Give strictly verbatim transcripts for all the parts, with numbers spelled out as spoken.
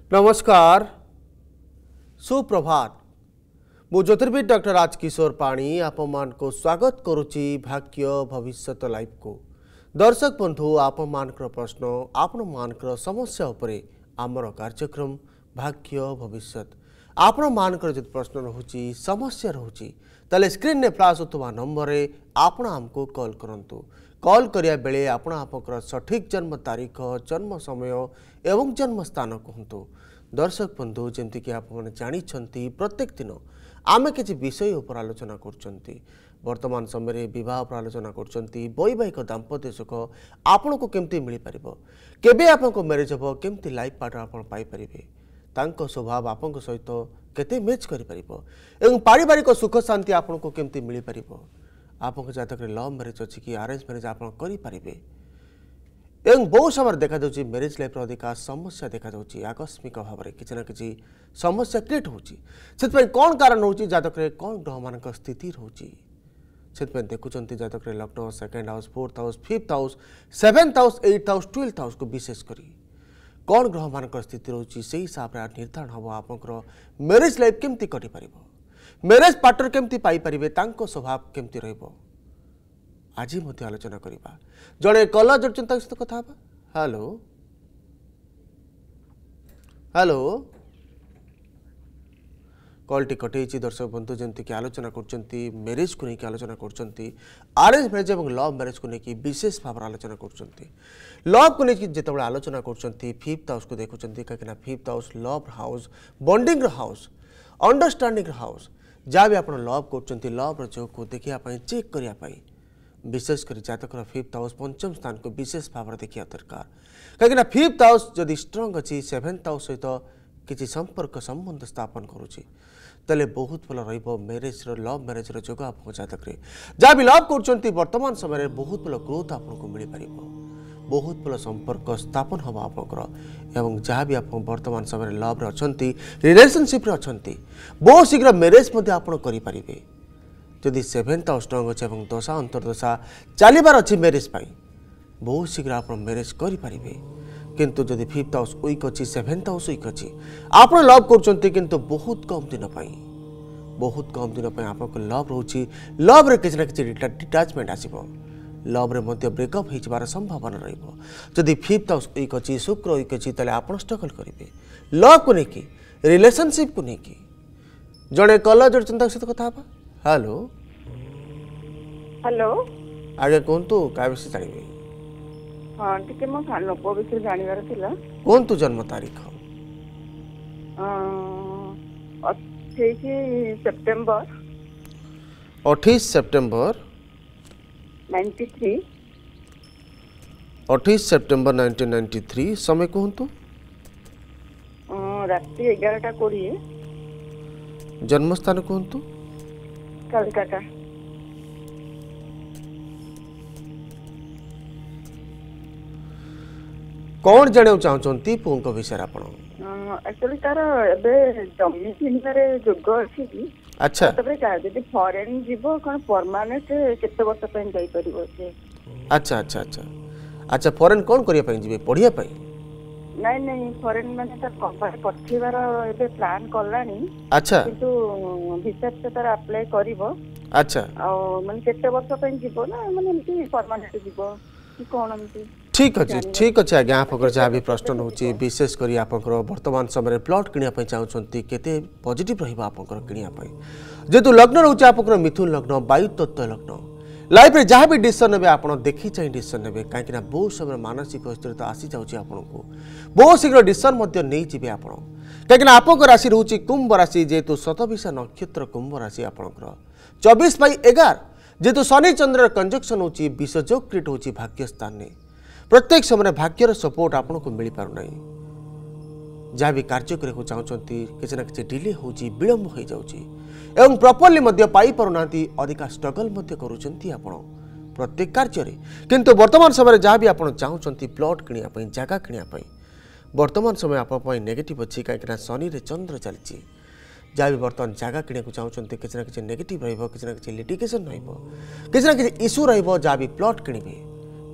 नमस्कार सुप्रभात मु ज्योतिर्विद डॉक्टर राजकिशोर पाणी आपण को स्वागत करुच्ची भाग्य भविष्यत लाइव को। दर्शक बंधु आपण प्रश्न आपण मान समस्या उपरे आमर कार्यक्रम भाग्य भविष्यत आपण मानकर जो प्रश्न रोची समस्या रोची ताले स्क्रीन ने फ्लाश होता नंबर रे आपण हमको कॉल करंतु। कॉल करिया बेले आपण आपकर सठिक जन्म तारीख जन्म समय एवं जन्म स्थान कहतु। दर्शक बंधु जमती कि आप जानी प्रत्येक दिन आमे किसी विषय उपर आलोचना करचंती। वर्तमान समय विवाह पर आलोचना करचंती। वैवाहिक दाम्पत्य सुख आपण को केमती मिल पारिबो, केबे आपन को मैरिज हो, केमती लाइफ पार्टनर आपण पाई परिबे, तांको स्वभाव आपन को सहित केते मैच करि परिबो एवं पारिवारिक सुख शांति आपन को केमती मिल पारिबो। आपन जातक लव मैरिज अच्छी कि अरेंज मैरिज आप करें एवं बहुत समय देखा जाऊँगी मैरिज लाइफ अधिका समस्या देखा जाऊँगी आकस्मिक भाव में किसी ना कि समस्या क्रिएट होती कौन कारण हो जातक कौन ग्रह मान स्थिति रोची से देखुं जातक लग्न second house fourth house fifth house seventh house eight house twelfth house को विशेष करी कौन ग्रह मान स्थिति रोची से हिसाब से निर्धारण हम आप मैरिज लाइफ केमती कटि पार मैरिज पार्टनर केमती पाई परिबे तांको स्वभाव केमती रहइबो आज मते आलोचना करिबा। जणे कला जोडचंता सहित कथा बा। हेलो हेलो कॉलटी कटेछि। दर्शक बंधु जमती कि आलोचना करचंती मैरिज को नहीं आलोचना करचंती अरेंज मैरिज और लव मैरिज को नहीं विशेष भाव आलोचना करचंती। लव को नहीं जेतबे आलोचना करचंती फिफ्थ हाउस को देखुचंती काकना fifth house love house bonding house understanding house जहाँ भी आप लव कर लव जो को देखा चेक करने विशेषकर जातक फिफ्थ हाउस पंचम स्थान को विशेष भाव में देखा दरकार कहीं फिफ्थ हाउस जदि स्ट्रंग अच्छी सेवेन्थ हाउस सहित किसी संपर्क संबंध स्थापन करुच्ची तेल बहुत भल रेरेज लव मैरेज जोग आप जातक जहाँ भी लव कर वर्तमान समय बहुत भल ग्रोथ आपको मिल पार बहुत भल संपर्क स्थापन हम आपंकर एवं जहाँ भी आप वर्तमान समय लव रे अच्छी रिलेशनशिप रे अच्छी बहुत शीघ्र मैरिज करें जदि सेवेन्थ हाउस स्ट्रंग अच्छे दशा अंतर्दशा चलबार अच्छी मैरिज बहुत शीघ्र आप मैरिज करें किंतु जदि फिफ्थ हाउस वीक अच्छी सेवेन्थ हाउस वीक अच्छी आप लव कर बहुत कम दिन बहुत कम दिन आप लव रोची लव रे किसी ना किसी डिटाचमेंट आसो लव रे मध्य ब्रेकअप हो संभावना रही फिफ्थ हाउस वीक अच्छी शुक्र वीक अच्छी तेल आप स्ट्रगल करेंगे लव को लेकिन रिलेशनशिप को लेकिन जड़े कलर जोड़ चिंता सहित कथा हेलो हेलो आगे कहतु क्या विषय जानवे हाँ टिके मो सानो पो विषय जानिबार थिला कहतु जन्म तारीख अट्ठाईस सेप्टेम्बर अट्ठाईस सेप्टेम्बर नाइन्टी थ्री अट्ठाईस सेप्टेम्बर नाइन्टीन नाइन्टी थ्री समय कहतु रात्रि एगारटा कोड़े जन्मस्थान कहतु कलकाता कौन जाना चाहते पुओं विषय आप एक्चुअली तार एबे जमी किनबारे जोग अछि कि अच्छा तबे का जदि फॉरेन जीवो कोन परमानेंट केते वर्ष पय जाई परिबो से अच्छा अच्छा अच्छा अच्छा फॉरेन कौन करिया पय जीवे पढ़िया पय नहीं नहीं फॉरेन माने त कंपनी पठेबार एबे प्लान करलानी अच्छा किंतु वीसा से तार अप्लाई करिवो अच्छा आ माने केते वर्ष पय जीवो ना माने एमती परमानेंट जीवो कि कोन एमती ठीक अच्छे ठीक अच्छे आज्ञा आप जहाँ भी प्रश्न होची विशेषकर आप वर्तमान समय प्लॉट किनिया चाहते केते पॉजिटिव रहिबा आपनकर किनिया जेतु लग्न रोचे आपनकर मिथुन लग्न वायु तत्व लग्न लाइफ रे जहाँ भी डिसीजन नेबे आप देखी चाहिए डिसीजन नेबे कहीं बहुत समय मानसिक अस्थिरता आसी जाऊँगी आपको बहुत शीघ्र डिसीजन नहीं जी आप कहीं आप राशि रोचे कुंभ राशि जेहेतु शतभिषा नक्षत्र कुंभ राशि आपंकर चौबीस बै एगार जेहेतु शनि चंद्र कंजक्शन होची विषयोग क्रिएट होची भाग्य स्थान में प्रत्येक समय भाग्यर सपोर्ट आपन को मिल पार नहीं जहाँ भी कार्य करने चाहते किसी ना कि डिले हो विलंब हो जाऊँगी एवं प्रॉपर्ली मध्य पाई पारना अधिका स्ट्रगल करुँच प्रत्येक कार्य किंतु वर्तमान समय जहाँ भी आप चाहते प्लॉट किनिया जगह किनिया वर्तमान समय आप नेगेटिव अच्छी कहीं शनि रे चंद्र चलती जहाँ भी बर्तमान जगह किणा चाहते किसी ना कि नेगेटिव रही किसी ना कि लिटिगेशन रही किसी ना कि इश्यू रही जहाँ भी प्लॉट किणवे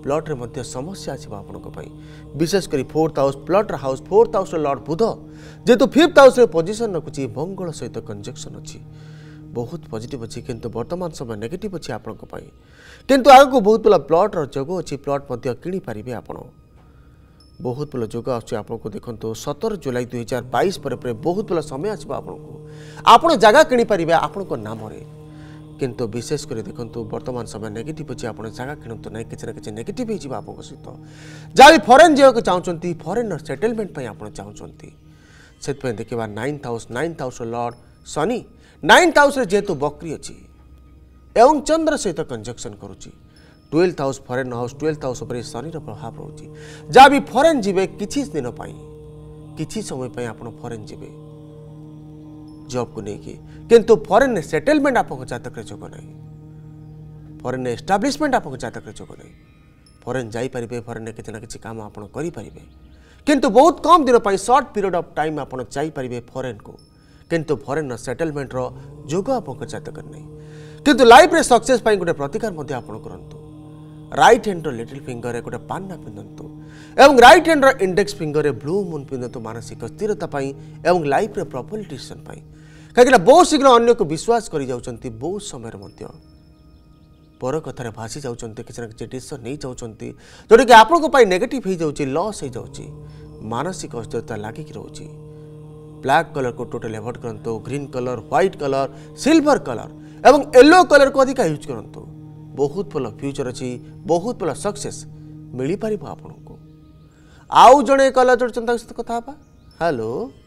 ब्लड रे मध्य समस्या आसीबा आपनको पई विशेषकर fourth house blood house fourth house lord Budh जेतु फिफ्थ हाउस रे पोजीशन रखुची मंगल सहित कंजक्शन अछि बहुत पॉजिटिव अछि किंतु वर्तमान समय नेगेटिव अछि आपनको पई किंतु आगु बहुत बला प्लॉट रो जगो अछि प्लॉट मध्य किनी परिबे आपण बहुत बला जगह अछि आपनको देखंतो सत्रह जुलाई दो हज़ार बाईस पर पर बहुत बला समय आसीबा आपनको आपण जगह किनी परिबे आपनको नाम रे किंतु विशेष कर देखंतु वर्तमान समय नेगेटिव अछि आपण जगह किनंतु नै किछ ना किछ नेगेटिव हे जिबा आपनको सहित जाबी फॉरेन जेको चाहउचंती फॉरेन सेटलमेंट पई आपण चाहउचंती सेत पे देखिबा ninth house ninth house lord Shani ninth house रे जेतु बकरी अछि एवं चंद्र सहित कंजक्शन करूची twelfth house foreign house twelfth house पर शनि रो प्रभाव रहउची जाबी फॉरेन जिबे किछि दिन पई किछि समय पई आपण फॉरेन जिबे जॉब को लेके किंतु फॉरेन सेटलमेंट आपको जातक जोग ना फॉरेन एस्टाब्लिशमेंट आपको जातक जोग ना फॉरेन जाई परिबे फॉरेन कितना किछि काम आपण करि परिबे किंतु बहुत कम दिन पई शॉर्ट पीरियड ऑफ टाइम आपण जाई परिबे फॉरेन को किंतु फॉरेन सेटलमेंट रो जोग आपको जातक नै किंतु लाइफ रे सक्सेस पई गोटे प्रतिकार मध्ये आपण करंतु राइट हैंड रो लिटिल फिंगर रे गोटे पान्ना पिंदंतु एवं राइट हैंड रो इंडेक्स फिंगर रे ब्लू मून पिंदंतु मानसिक स्थिरता पई एवं लाइफ रे प्रॉपर्ली डिसीजन पई कहीं बहुत शीघ्र अन्य को विश्वास कर जाउचंती बहुत समय मध्य पर कथार भासी जाउचंती किसी ना किसी डिसीजन नहीं जाउचंती जोटा कि आपको पाई नेगेटिव हो जाउची लॉस हो जाउची मानसिक अस्थिरता लागिक रहउची ब्लैक कलर को टोटल अवॉइड करंतो green colour white colour silver colour एवं येलो कलर को अधिक यूज करंतो बहुत भल फ्यूचर अछि बहुत भल सक्सेस मिली परिबो आपनको आउ जणे कलर जोड़चंता सहित कथा बा हेलो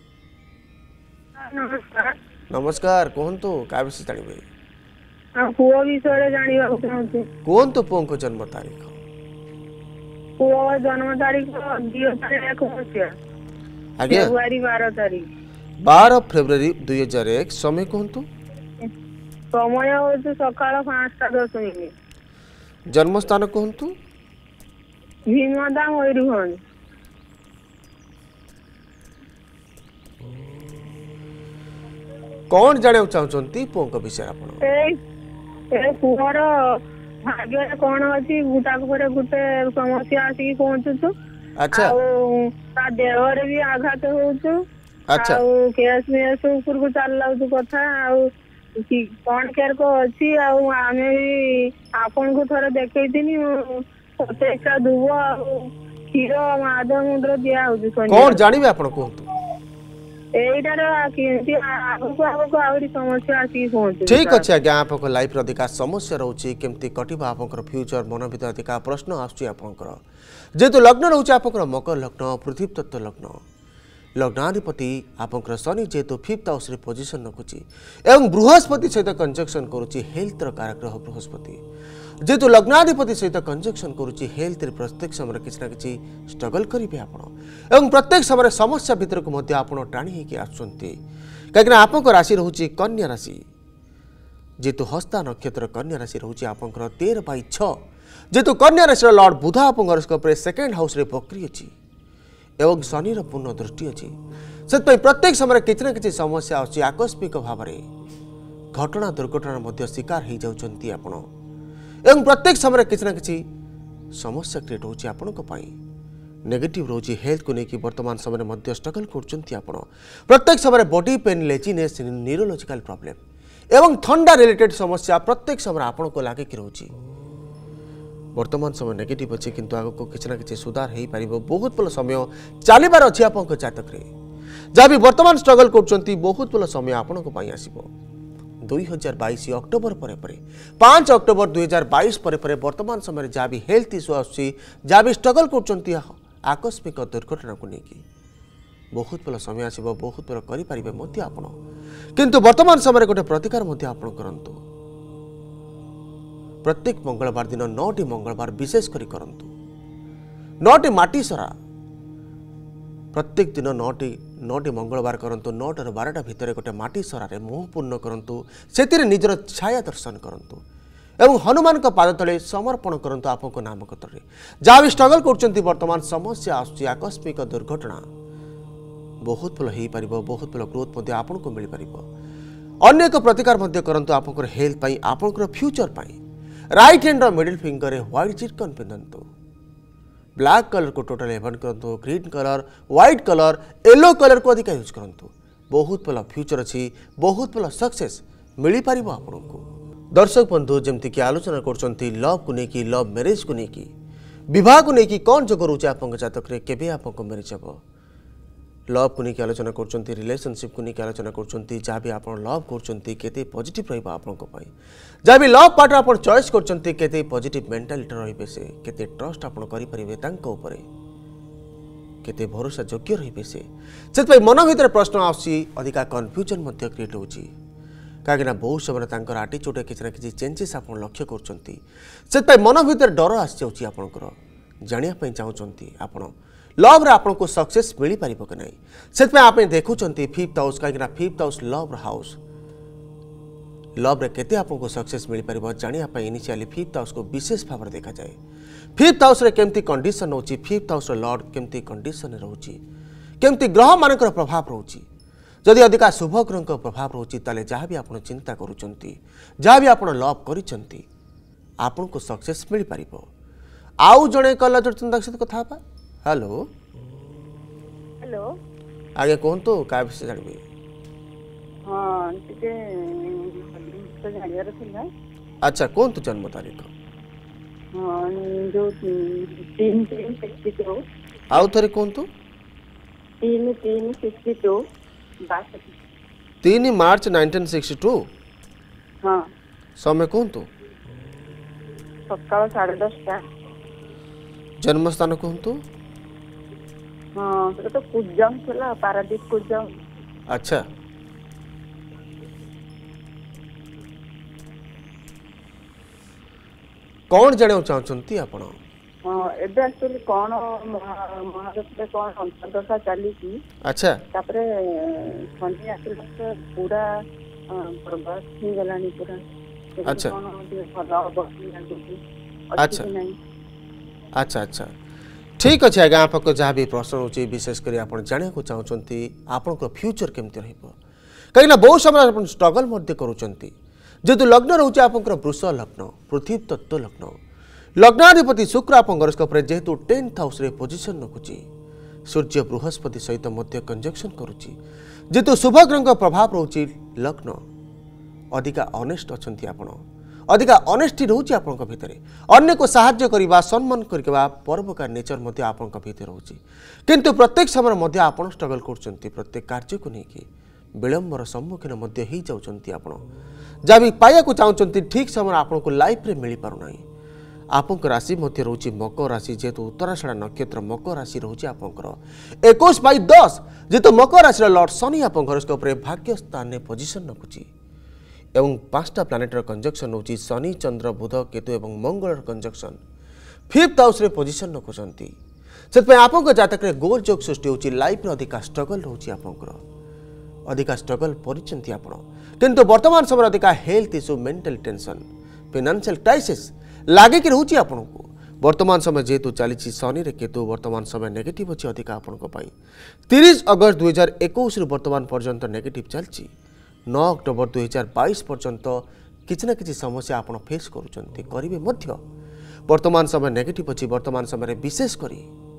नमस्कार नमस्कार कहतु क्या विषय जानवे पुओ विषय जानवा चाहूँ कहतु पुओ को जन्म तारीख पुओ जन्म तारीख दुई हजार एक मसीहा फेब्रुआरी बारह तारीख बारह फेब्रुआरी दुई हजार एक समय कहतु समय हूँ सकाल पांचटा दस मिनिट जन्म स्थान कहतु भीमदा मयूरभंज कौन जाने चाहते पुओ को विषय पुअर भाग्य कौन अच्छी गुटा गोटे गोटे समस्या आसिक पहुंचुचु अच्छा देहर भी आघात होचु अच्छा केस मेस ऊपर को चल लाउछु कथा कौन केयर को अच्छी आमे भी आपन को थोड़ा देखैतिनी प्रत्येकटा दुब क्षीर माध मुद्र दिया होचु कौन जानिबे आपण कहतु ठीक अच्छे आज्ञा आप लाइफ अधिक समस्या रोचे केमती कटिबा आपनकर फ्यूचर मन भीतर अधिक प्रश्न आसुची आपनकर जेतु लग्न रोचे आपनकर मकर लग्न पृथ्वी तत्व लग्न लग्नाधिपति आपनकर शनि जेतु फिफ्थ हाउस रे पोजीशन रखुची एवं बृहस्पति सहित कंजक्शन करूची हेल्थ रो कारक ग्रह बृहस्पति जेतु लग्नाधिपति सहित कंजक्शन करूची हेल्थ रे प्रत्येक समय किसी ना किसी स्ट्रगल करिवे आपण एवं प्रत्येक समय समस्या भीतर को मध्य आपण टाणी हेकि आछुंती काकना आपनकर राशि रहउची कन्या राशि जेतु हस्ता नक्षत्र कन्या राशि रहउची आपनकर तेरह बाई छह जेतु कन्या राशि लॉर्ड बुध आपनकर हॉरोस्कोप रे सेकंड हाउस रे बकरी अछि एवं शनि रो पूर्ण दृष्टि अछि सेतपई प्रत्येक समय किछि ना किछि समस्या अछि आकस्मिक भाव रे घटना दुर्घटना मध्य शिकार हो जाउचंती आपण एवं प्रत्येक समय किसी ना किसी समस्या क्रिएट होची आपनको पाई नेगेटिव रोची हेल्थ को लेकिन वर्तमान समय मध्य स्ट्रगल करचंती आपण प्रत्येक समय body pain laziness neurological problem एवं ठंडा रिलेटेड समस्या प्रत्येक समय आपनको लागे कि रोची वर्तमान समय नेगेटिव अच्छे किंतु आग को किसी ना किसी सुधार हो पार बहुत भल समय चलबार अच्छी आप जातक जहाँ भी वर्तमान स्ट्रगल करचंती बहुत भल समय आपनको पाई आसीबो दुई हजार बाईस अक्टोबर पर परे पांच अक्टोबर दुई हजार बाईस पर परे वर्तमान समय जहाँ भी हेल्थ इश्यू आसुची जहाँ भी स्ट्रगल करचंती आकस्मिक दुर्घटना को लेकिन बहुत भल समय आसीबो बहुत भल करि परिबे मध्य आपण किंतु वर्तमान समय गोटे प्रतिकार मध्य आपण करंतु प्रत्येक मंगलवार दिन नौटी मंगलवार विशेष करी करंतु नौटी माटी सरा प्रत्येक दिन नौटी नौटी मंगलवार करंतु नौट रु बारटा भितर गोटे माटी सरारे मुह पूर्ण करंतु सेतिरे निजर छाया दर्शन करंतु एवं हनुमान का पाद तले समर्पण करंतु आपको नाम कतरे जहाँ भी स्ट्रगल करचंती वर्तमान समस्या आसुची आकस्मिक दुर्घटना बहुत भल हो पार बहुत भल ग्रोथ मध्य आपको मिल पार अन्य एक प्रतिकार मध्य करंतु आपनकर हेल्थ पाई आपनकर फ्यूचर पाई राइट हैंड मिडिल फिंगर रे व्हाइट चिटकन पिंधंतु ब्लैक कलर को टोटल एवॉइड करंतु green colour white colour yellow colour को अधिक यूज करंतु बहुत भल फ्यूचर अच्छी बहुत भल सक्सेस मिल पार आपको। दर्शक बंधु जमती कि आलोचना कर लव को लेकिन लव मैरिज को लेकिन विवाह को लेकिन कौन जो रोचे आप जतक केवे आपको मैरिज हम लव को लेकिन आलोचना कर रिलेशनशिप को लेकिन आलोचना कर जहाँ भी आप लव करते पॉजिटिव रहा आपंपाई जहाँ भी लव पार्टनर आप चॉइस करते पॉजिटिव मेंटालिटी रे से केते ट्रस्ट आप करें केते भरोसा योग्य रे से मन भर प्रश्न आधिका कन्फ्यूजन क्रिएट हो कहीं बहुत समय तर आटीट्यूड किसी ना कि चेंजेस आप लक्ष्य कर मन भर डर आसी आपंकर जानापी चाहते आपण लव रे आपको सक्सेस मिल पार कि ना से आप देखुं फिफ्थ हाउस कहीं fifth house love house love रे केते आपको सक्सेस मिल पार जानापी इनिशियली फिफ्थ हाउस को विशेष भाव में देखा जाए फिफ्थ हाउस रे केमती कंडीशन होची फिफ्थ हाउस रे लॉर्ड केमती कंडीशन रोची केमती ग्रह मानकर प्रभाव रोची जदि अधिका शुभ ग्रह प्रभाव रोची ताले जहाँ भी आप चिंता करुचंती जहाँ भी आप लव करिचंती आपन को सक्सेस मिल पारिबो। आउ जणे कल जो चिंता सहित कथा बा हेलो हेलो आगे कहंतु का विषय जानबे हां टिके तो जानियार थिला अच्छा कहंतु जन्म तारीख हां जो तीन तीन सिक्सटी टू आउ थरे कहंतु तीन तीन सिक्सटी टू तीन मार्च नाइंटीन सिक्सटी टू हाँ समय कहतु सकाल साढ़े दसटा जन्म स्थान कहतु हाँ तो कुजम थला पारादीप कुजम अच्छा कौन जाने चाहते आपण हाँ एबे एक्चुअली कौन महाराष्ट्र कौन अंतर्दशा चली अच्छा तापरे शनि आशीर्वाद पूरा बर्बाद हो गलानी पूरा अच्छा अच्छा अच्छा अच्छा ठीक अच्छे आज्ञा आप जहाँ भी प्रश्न हो विशेष कर आप जाना चाहते आपण फ्यूचर केमती रहिबो कहीं बहुत समय स्ट्रगल जेहेतु लग्न रोचे आप वृष लग्न पृथ्वी तत्व लग्न लग्नाधिपति शुक्र आप गरस्कोप जेहेतु टेन्थ हाउस रे पोजिशन रखुची सूर्य बृहस्पति सहित मध्य कंजक्शन करुची जेहेतु शुभ ग्रह प्रभाव रोची लग्न अधिका ऑनेस्ट अच्छा आपण अधिका ऑनेस्टी रोची आपण भितर अन्य को साहाय्य करवा सम्मान करवा परोपकार नेचर मध्य आपण भितर रोची किंतु प्रत्येक समय मध्य आपण स्ट्रगल करचंती प्रत्येक कार्य को लेकिन विलंबर सम्मुखीन मध्य ही जाउचंती आपण जहाँ भी पाया को चाहते ठीक समय आपण को लाइफ रे मिल पारना आपंक राशि मध्य रोची मकर राशि जेहेतु उत्तराषाढ़ नक्षत्र मकर राशि रोची आपंकर इक्कीस बाई दस जेहेतु मकर राशि लॉर्ड शनि आप हॉरोस्कोप भाग्य स्थान में पोजिशन रखुची एवं पांचटा प्लानेटर कंजक्शन होची शनि चंद्र बुध केतु एवं मंगल कंजक्शन फिफ्थ हाउस रे पोजिशन रखुचंती से आपंक जातक रे गोल जोग सृष्टि होची लाइफ रे अधिका स्ट्रगल रोची आपंकर अधिका स्ट्रगल परिचंती आपण किंतु वर्तमान समय अधिका health issue mental tension financial crisis लागे कि रोची आपण को वर्तमान समय जेहेतु चली शनि रे केतु वर्तमान समय नेगेटिव अच्छी अधिका आपण तीस अगस्त दुई हजार इक्कीस वर्तमान पर्यंत नेगेटिव चलती नौ अक्टोबर दुई हजार बाईस पर्यंत किसी न किसी समस्या आप फेस करेंगे वर्तमान समय नेगेटिव अच्छी वर्तमान समय विशेष करी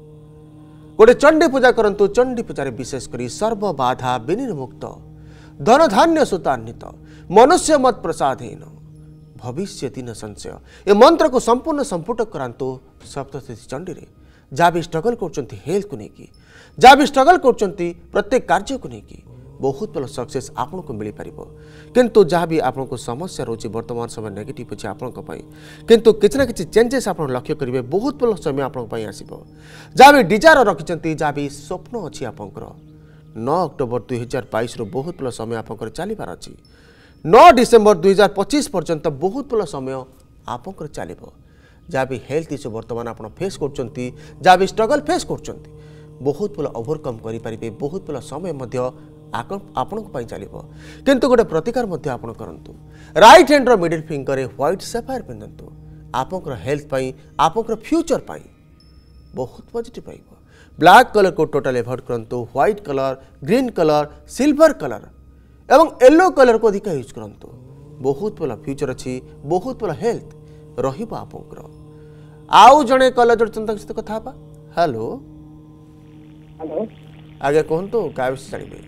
गोटे चंडी पूजा करंतु चंडी पूजा विशेष करी सर्व बाधा विनिर्मुक्त धन धान्य सुतान्वित मनुष्य मत प्रसादेन भविष्य दिन संशय ये मंत्र को संपूर्ण संपुट करांतु सप्तशती चंडी रे जहाँ भी स्ट्रगल कर हेल्थ को लेकिन जहाँ भी स्ट्रगल कर प्रत्येक कार्य को लेकिन बहुत भल सक्सेस आपन को मिल पार किंतु जहाँ भी आपन को समस्या रोचे वर्तमान समय नेगेटिव अच्छे आपण किंतु किसी ना कि चेंजेस आप लक्ष्य करेंगे बहुत भल समय आपंपाई आसो जहाँ भी डिजायर रखिंट जहाँ भी स्वप्न अच्छी आपंकर नौ अक्टोबर दुई हजार बैश बहुत भल समय आपंकर चलबार अच्छी नौ डिसेम्बर दुई हजार पचीस पर्यंत बहुत भल समय आपंकर चलो जहाँ भी हेल्थ इश्यू वर्तमान आप फेस कर जहाँ भी स्ट्रगल फेस कर बहुत भल ओवरकम करेंगे बहुत भल समय आपण चलो किंतु गोटे प्रतिकार आपण करंतु राइट हैंड रो मिडिल फिंगर व्हाइट सफायर पिंधतु आपंकर हेल्थ पाई आपंकर फ्यूचर पाई बहुत पॉजिटिव पाइबो ब्लैक कलर को टोटल एवॉइड करंतु white colour green colour silver colour एवं येलो कलर को अधिक यूज करंतु बहुत भल फ्यूचर अच्छी बहुत भल हेल्थ रहिबो आपंकर आउ जणे कलर जो चिंता कथा हेलो हेलो आगे कहतु क्या विषय जानवे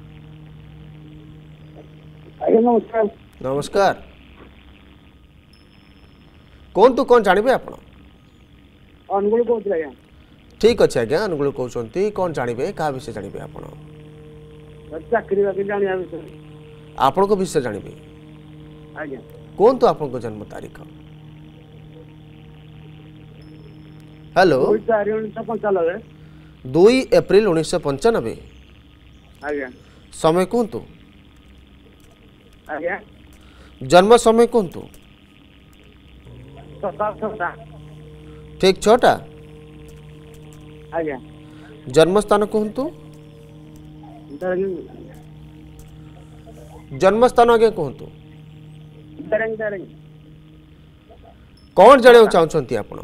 आज्ञा नमस्कार नमस्कार कहतु कौन जानवे आप अनुगुल कहते आज्ञा ठीक अच्छे आज्ञा अनुगुल कहते कौन जानवे क्या विषय जानवे आप चाकरी बाकरी जाना विषय आपण को विषय जानवे आज्ञा कहतु आप जन्म तारीख हेलो चार उन्नीस पंचानबे दुई एप्रिल उन्नीस पंचानबे आज्ञा समय कहतु आज्ञा जन्म समय कहतु सकाल छटा ठीक छटा आज्ञा जन्म स्थान कहतु दरंग जन्म स्थान आगे कहतु दरंग दरंग कौन जाना चाहते आपण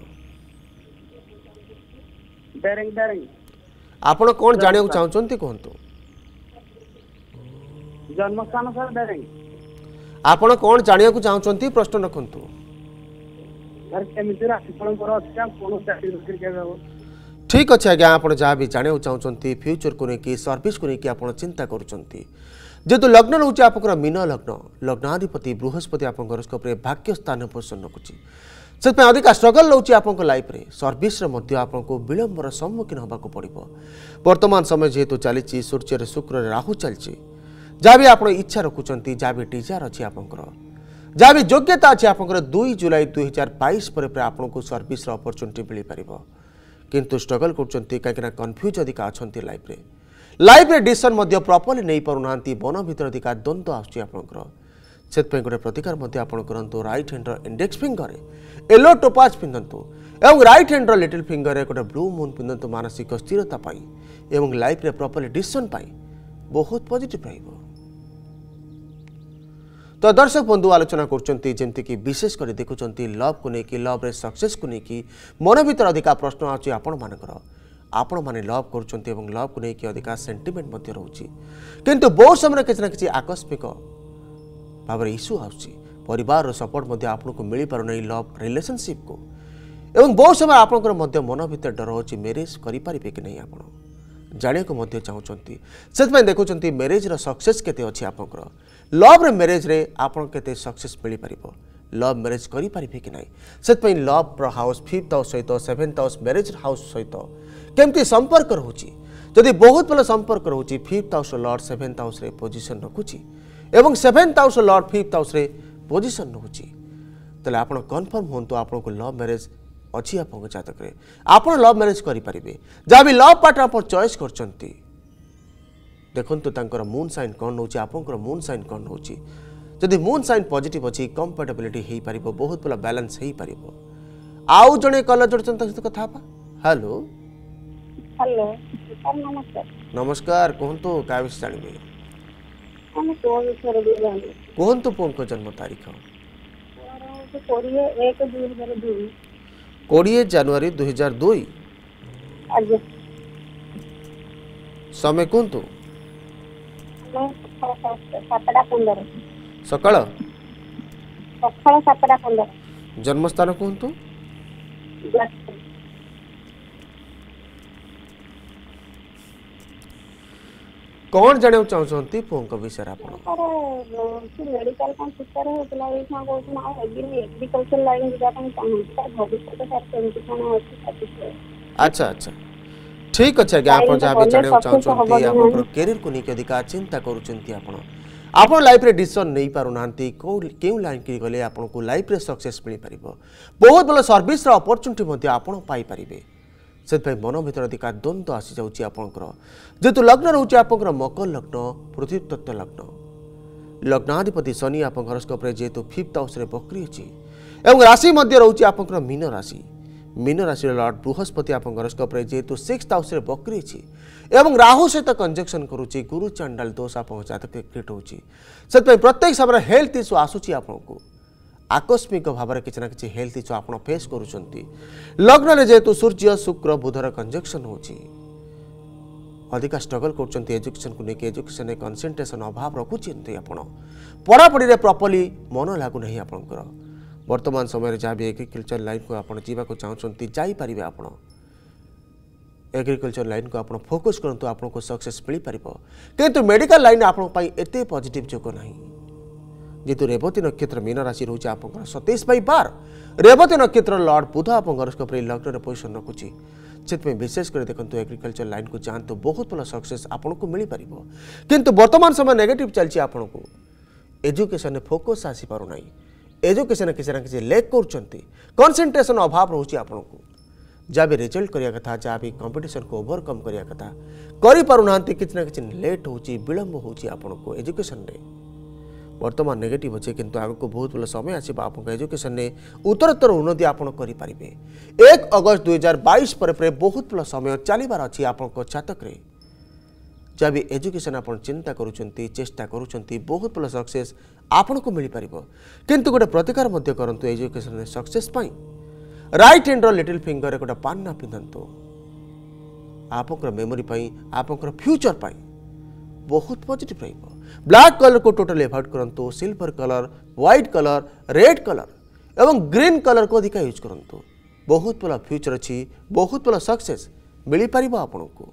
दरंग दरंग आपण कौन जाना चाहते कहतु जन्म स्थान सर दरंग आपण कौन जाना चाहते प्रश्न रखु सर केमिति राशिफल पर अच्छा कोन चाकरी बाकरी केबे हो ठीक अच्छे आज्ञा आप जहाँ भी जाना चाहते फ्यूचर को लेकिन सर्विस को लेकिन आप चिंता करुँच जेहेतु लग्न रोचे आप मीन लग्न लग्नाधिपति बृहस्पति आप हरोस्कोप भाग्य स्थान पोजिशन रखुच्छी से अधिक स्ट्रगल रोचे आप लाइफ रे सर्विस आपको विलंबर सम्मुखीन होगा पड़ो वर्तमान समय जेहेतु चली सूर्य शुक्र राहु चलती जहाँ भी आप इच्छा रखुंट जहाँ भी डिजायर अच्छी आपंकर जहाँ भी योग्यता अच्छी आप दुई जुलाई दुई हजार बैश पर आपको सर्विस अपरच्युनिटी मिल पार किंतु स्ट्रगल कर कन्फ्यूज अधिक अच्छा लाइफ रे लाइफ रे डिसीजन मध्य प्रॉपर्ली नहीं पारुना मन भीतर अधिक द्वंद्व आसपर से गोटे प्रतिकार आपण करूँ right hand index finger yellow topaz पिंधतु एवं राइट हैंड लिटिल फिंगर गोटे ब्लू मून पिंधतु मानसिक स्थिरता एवं लाइफ रे प्रॉपर्ली डिसीजन बहुत पॉजिटिव रहिबो। तो दर्शक बंधु आलोचना करमती विशेषकर देखुं लव को लेकिन लव रे सक्सेस को लेकिन मन भीतर अधिका प्रश्न आछी आपण मानकर आपण माने लव करुँच लव को लेकिन अधिका सेंटिमेंट मध्य रोचे किंतु बहुत समय किसी ना कि आकस्मिक भाव इश्यू आसुची परिवार सपोर्ट मध्य आपको मिल पार नहीं लव रिलेशनशिप को एवं बहुत समय आपंकर मध्य मन भीतर डर होची मैरिज करें कि नहीं आप जाने को मध्य चाहूँगी से देखुं मैरिज रो सक्सेस केते अच्छी आपंकर लव रे मैरिज रे आपन केते सक्सेस मिल पारिबो लव मैरिज करि पारिबे कि नहीं से लव हाउस फिफ्थ हाउस सहित सेवेन्थ हाउस मैरिज हाउस सहित केमती संपर्क रोची जदि बहुत भल संपर्क रोची fifth house lord seventh house रे पोजीशन रखुची एवं seventh house lord fifth house रे पोजीशन रखुची तले आपण कन्फर्म होंतु आपन को लव मैरिज अच्छी आपन जातक रे आपण लव मैरिज करि पारिबे जा भी लव पार्टनर आपण चॉइस करचंती देखंतु तांकर मून साइन कौन होची आपनकर मून साइन कौन होची जदि मून साइन पॉजिटिव अछि कंपैटिबिलिटी हेई पारिबो बहुत भल बैलेंस हेई पारिबो आउ जणे कलर जोडचन त कथा बा हेलो हेलो सर नमस्कार नमस्कार कहंतु का विषय जानिबे हम तो विषय रे जानि कहंतु पोन को जन्म तारीख तो कोरिए एक दो हजार दो बीस जनवरी दो हजार दो आज समय कहंतु सातटा पंद्रह सकाळ सकाळ सातटा पंद्रह जन्म स्थान कहंतु कौन जाने चाहते पुओं विषय आपण मेडिकल कौन प्रिपेयर होतला ए ना कोन आ एग्रीकल्चर लाइन जा पन चाहूँ सर भविष्य सर केमती कोन अछि अच्छा अच्छा ठीक अच्छे आज्ञा आप जहाँ भी जाने चाहते आप कैरियर को लेकिन अधिका चिंता करुँच आप लाइफ रे डिसीजन नहीं पारुना क्यों लाइन की गले आपको लाइफ रे सक्सेस मिल पार बहुत भल सर्विस अपरच्युनिटी आपड़ पाइपर से मन भर अधिका द्वंद्व आसी जाऊँगी आपंकर जेहेतु लग्न रोचे आपंकर मकर लग्न पृथ्वी तत्व लग्न लग्नाधिपति शनि आप हरोस्कोप जेहेतु फिफ्थ हाउस रे बकरी अच्छी एवं राशि मध्य रोचे आपंकर मीन राशि मीन राशि लॉर्ड बृहस्पति आप हरोस्कोप जेहेतु सिक्स्थ हाउस रे बकरी अच्छी एवं राहु सहित कंजक्शन करुच्ची गुरु चंडाल दोष आप जातक क्रिएट होची से प्रत्येक समय हेल्थ इश्यू आसूची आपको आकस्मिक भाव में किसी ना कि हेल्थ इश्यू आप फेस करुँच लग्न में जेहेतु सूर्य शुक्र बुधर कंजक्शन होची अधिका स्ट्रगल कर एजुकेशन को लेकिन एजुकेशन कंसंट्रेशन अभाव रखुच्च आप पढ़ापढ़ी प्रॉपर्ली मन लगुना आपंकर वर्तमान समय जहाँ भी एग्रीकल्चर लाइन को आप जावाक चाहते जापारे आप एग्रीकल्चर लाइन को आप फोकस करंतु आपको सक्सेस मिल पार किंतु मेडिकल लाइन आप एत पॉजिटिव जोग ना जेतु रेवती नक्षत्र मीन राशि रोचे आप सतैश बै बार रेवती नक्षत्र लॉर्ड बुध आप हॉरोस्कोप लग्न पोजिशन रखुच्छी से विशेष कर देखो एग्रीकल्चर लाइन को जातु बहुत भल सक्सेस आपको मिल पार किंतु वर्तमान समय नेगेटिव चलती आपन को एजुकेशन फोकस आसी पारना एजुकेशन किसी ना किसी लेक कॉन्सेंट्रेशन अभाव रोचे आपन को जहाँ भी रिजल्ट करिया कथा जहाँ भी कंपटीशन को ओवरकम करिया कथा करि पारुना किसी ना किसी लेट होची विलंब होची आपन को एजुकेशन रे वर्तमान नेगेटिव अच्छे किंतु आग को बहुत भल समय आसो आप एजुकेशन ने उत्तरोत्तर उन्नति आप करें एक अगस्त दुई हजार बैश पर बहुत भल समय चलबार अच्छी आप जातक जहाँ भी एजुकेशन आप चिंता करुँच चेष्टा करुँच बहुत भल सक्सेस आपन को मिल पार किंतु गोटे प्रतिकार करूँ education success right hand little finger गोटे पान्ना पिंधतु आप मेमोरी आप फ्यूचर पाई बहुत पॉजिटिव रहिबो ब्लैक कलर को टोटली अवॉइड करंतु silver colour white colour red colour एवं ग्रीन कलर को अधिक यूज करंतु बहुत भल फ्यूचर अच्छी बहुत भल सक्सेस मिल पार आपन को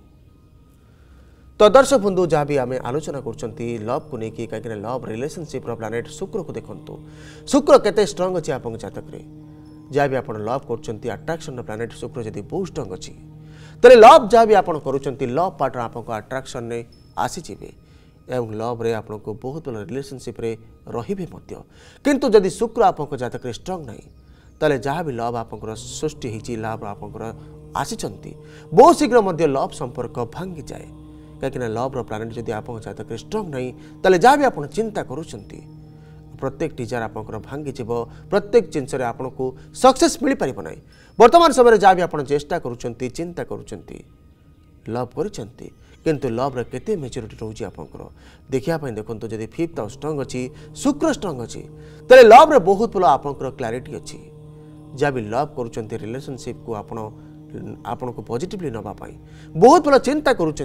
तो दर्शक बंधु जहाँ भी आम आलोचना कर लव को लेकिन कहीं लव रिलेशनशिप प्लानेट शुक्र को देखु शुक्र केते स्ट्रांग अच्छी आप जातक जहाँ भी आप लव कर अट्राक्शन प्लानेट शुक्र जदि बहुत स्ट्रांग अच्छी तेरे लव जहाँ भी आप लव पार्टनर आपको अट्राक्शन ने आसीजिबे एवं लव रे आपको बहुत भल रिलेशनशिप रे रहिबे मध्य किंतु जदि शुक्र आप जातक स्ट्रांग नहीं ताले जहाँ भी लव आप सृष्टि होती लव आप आसी बहुत शीघ्र मध्य लव संपर्क भांगी जाए कहीं लव प्लानेट जदि आप जातक स्ट्रांग नहीं ताले जहाँ भी आप चिंता करुँच प्रत्येक टीचर आप भांगी जीव प्रत्येक जिनस आपको सक्सेस मिल पार ना वर्तमान समय जहाँ भी आप चेष्टा करुँच चिंता करुँच लव कर किंतु लव केते मेच्योरिटी रोचे आपंकर देखा देखो जब फिफ्थ हाउस स्ट्रांग अच्छी शुक्र स्ट्रांग अच्छी तेरे लव रे बहुत भल आपंकर क्लारिटी अच्छी जहाँ भी लव करुँच रिलेशनशिप को आपण आपण को पॉजिटिवली नवापाई बहुत भल चिंता करुँच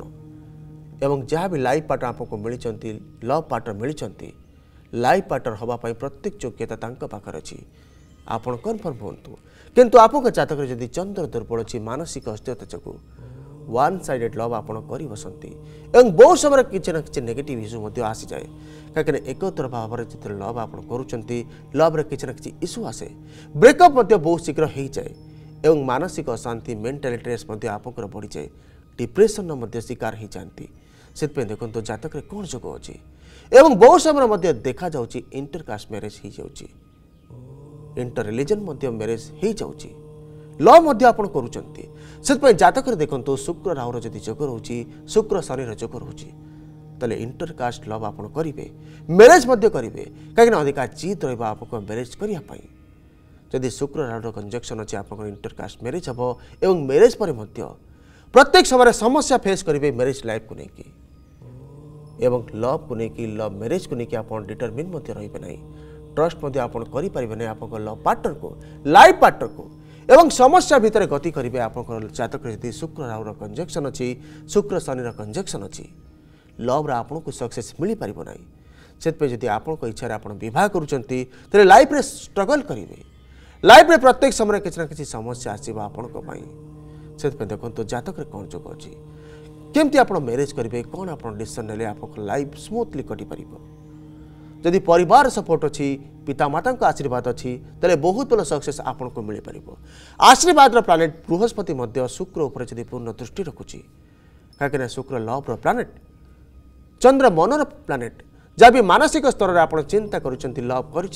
एवं जहाँ भी लाइफ पार्टनर आपको मिली लव पार्टनर मिली लाइफ पार्टनर हवापाई प्रत्येक योग्यता तांका पाखर अच्छी आपण कन्फर्म हूँ किंतु आप जातक जदि चंद्र दुर्बल अच्छी मानसिक अस्थिरता जो वन साइडेड लव आप कर बसती एवं बहुत समय किसी ना कि नेगेटिव इश्यू आसी जाए कहीं एकतर भाव में जो लव आप करुँच लव किसी ना कि इश्यू आसे ब्रेकअप बहुत शीघ्र हो जाए एवं मानसिक अशांति मेंटल स्ट्रेस आप बढ़ी जाए डिप्रेशन शिकार हो जाती से देखो जातक कौन जोग अच्छी एवं बहुत समय देखा जाउची इंटरकास्ट मैरिज हो जाउची इंटर रिलीजन मैरिज हो जाउची लव मध्य आप करुँच से जातक देखो शुक्र राहुर जदि जोग रोची शुक्र शनि जोग रोची ताले इंटरकास्ट लव आप करेंगे मैरिज करेंगे कहीं अधिका जीत रहा आपको मैरिज करने जदि शुक्र राहुर कंजक्शन अच्छे आप इंटरकास्ट मैरिज हम एवं मैरिज पर प्रत्येक समय समस्या फेस करेंगे मैरिज लाइफ को लेकिन एवं लव को लेकिन लव मैरिज को लेकिन आप डिटरमिन रे ना ट्रस्ट आप करें आप लव पार्टनर को लाइफ पार्टनर को एवं समस्या भितर गति करेंगे आप जातक यदि शुक्र राहुर कंजक्शन अच्छी शुक्र शनि कंजक्शन अच्छी लव आपको सक्सेस मिल पार ना से जदि आप इच्छा आप बहुत करुँच लाइफ रे स्ट्रगल करेंगे लाइफ रे प्रत्येक समय किसी ना कि समस्या आसो आपण से देखो जातक कौन जोग अच्छी केमती आप मैरिज करेंगे कौन आप डिसीजन ने आप लाइफ स्मूथली कटि पार जदि परिवार सपोर्ट अच्छी पितामाता आशीर्वाद अच्छी तेरे बहुत भल सक्सेस आपन को मिल पार आशीर्वाद प्लानेट बृहस्पति शुक्र उपर जदि पूर्ण दृष्टि रखुच्छी कहीं शुक्र लव प्लानेट चंद्र मनर प्लानेट जहाँ भी मानसिक स्तर में आप चिंता करुँच लव कर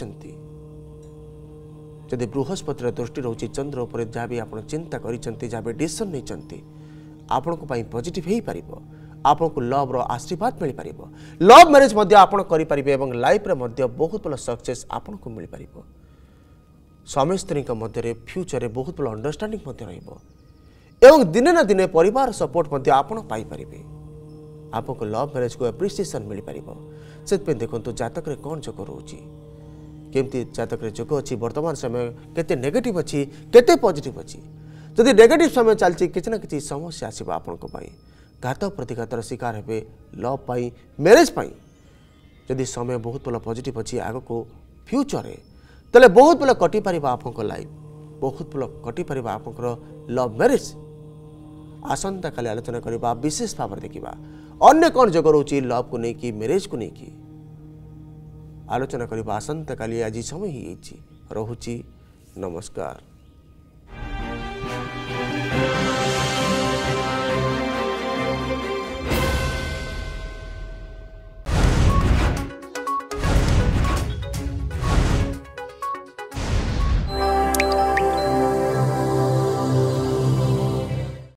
जदि बृहस्पतिर दृष्टि रोचे चंद्र उपर जहाँ भी आप चिंता कर जहाँ भी डिसीजन नहीं आपण पॉजिटिव हो पार आपन को लव रो आशीर्वाद मिल पार लव मैरिज आप करें लाइफ रे बहुत भल सक्सेस आपन को मिल पार स्वामी स्त्री मध्य फ्यूचर में बहुत भल अंडरस्टांडिंग एवं दिने ना दिने परिवार सपोर्ट आपन पाई पारे आपको लव मैरिज को एप्रिसिएशन मिल पार से देखो जातक कौन जोग रोचे केमती जातक जोग अच्छी वर्तमान समय केते नेगेटिव अच्छी केते पॉजिटिव अच्छी जदि नेगेटिव समय चलती किसी ना कि समस्या आसो आपण घात प्रतिघातर शिकार हे लव पाई मैरिज पाई जदि समय बहुत भल पॉजिटिव अच्छी आग को फ्यूचर तेल बहुत भल कटि पार आप लाइफ बहुत भल कटि पार आप लव मैरिज आसंता काली आलोचना करबा विशेष भाव देखा अन्य कौन जग रोचे लव को लेकिन मैरेज को लेकिन आलोचना करबा आसंता काली आज समय ही रोची नमस्कार।